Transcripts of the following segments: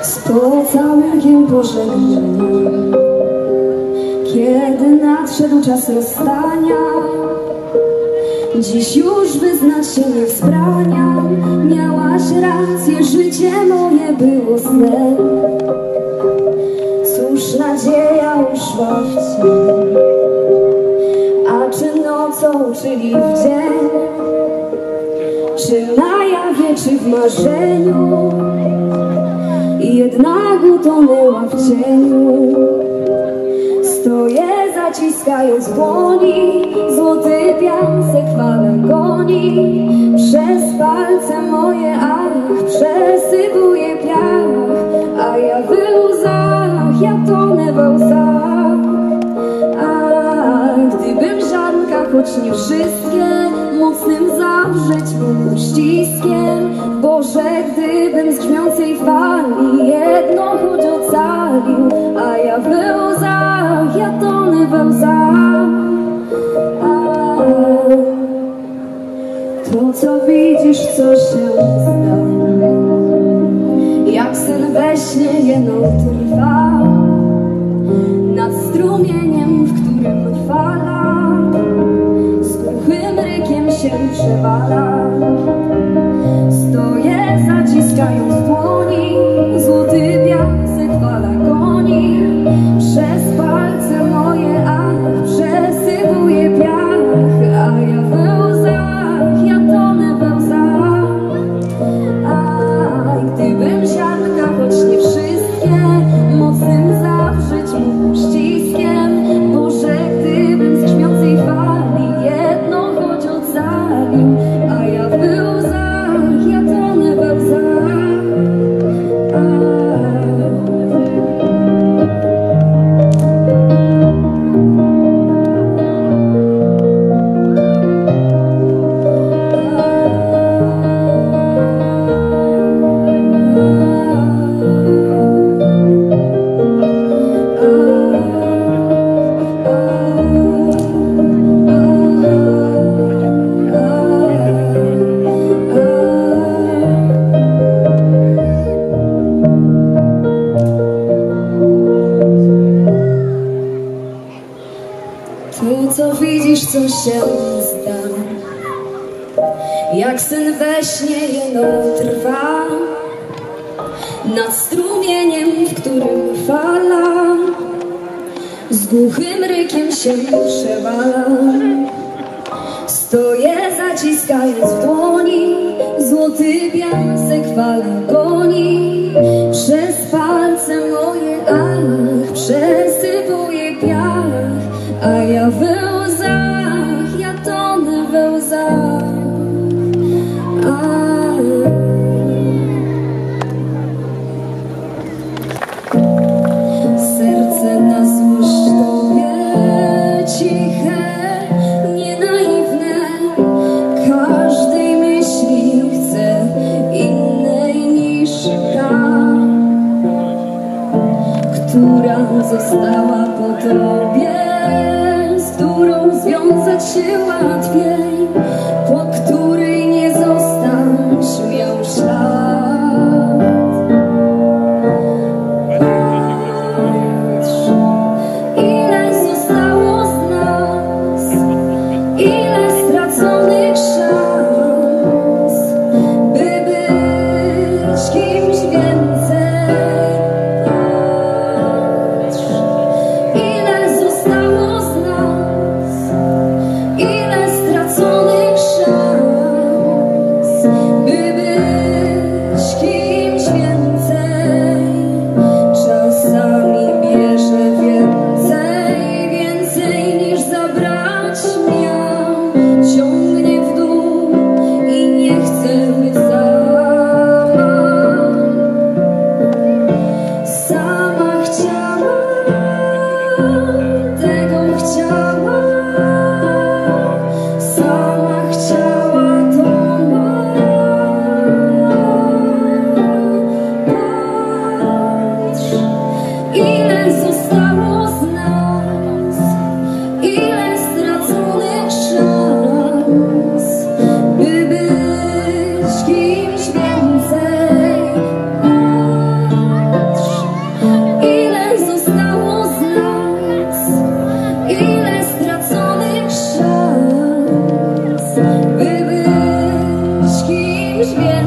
z pocałunkiem pożegnania. Kiedy nadszedł czas rozstania, dziś już wyznać się nie wzbraniam. Miałaś rację, życie moje było snem. Cóż, nadzieja uszła w cień, a czy nocą, czyli w dzień, czy na jawie, czy w marzeniu, jednak utonęła w cieniu. Stoję zaciskając dłoni, złoty piasek falę goni. Przez palce moje, ach, przesypuje piach, a ja w łzach, ja tonę we łzach. Ach, gdybym ziarnka, choć nie wszystkie, mocnym zawrzeć mógł ściskiem. Boże, gdybym z grzmiącej fali jedno choć ocalił, a ja w łzach, ja tonę we łzach. To, co widzisz, co się stało, jak sen we śnie jeno trwa, nad strumieniem, w którym fala z głuchym rykiem się przewala. Stoję zaciskając dłoni, złoty piasek fala goni. Przez palce moje, ach, przesypuje piach, a ja w łzach, ja tonę we łzach. A gdybym ziarnka, choć nie wszystkie, mocnym zawrzeć mógł ściskiem. Boże, gdybym z grzmiącej fali jedno choć ocalił, a ja w łzach, ja tonę we łzach. To, co widzisz, co się zda, jak sen we śnie jeno trwa, nad strumieniem, w którym fala z głuchym rykiem się przewala. Stoję zaciskając w dłoni, złoty piasek fala goni. Przez palce moje, ach, przesypuje piach, a ja w łzach, ja tonę we łzach. Serce na złość tobie ciche, nienaiwne, każdej myśli chce innej niż ta, która została po tobie, z którą związać się łatwiej, po której nie zostać miał ślad. Patrz, ile zostało z nas, ile straconych szans, by być kimś więcej. Patrz, ile zostało z nas, ile straconych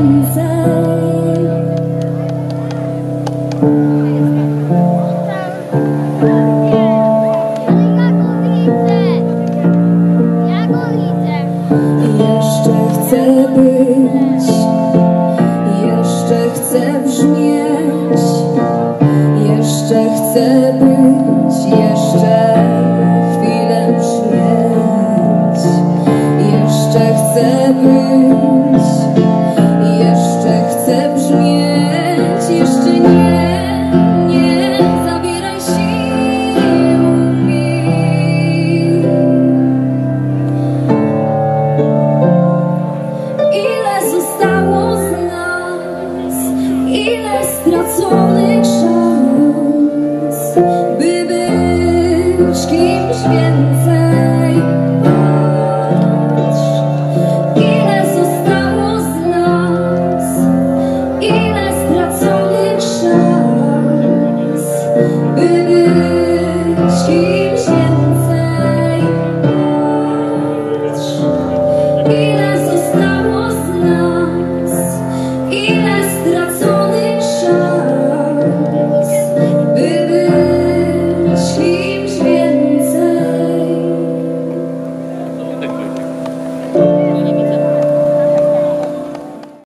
obietnicę.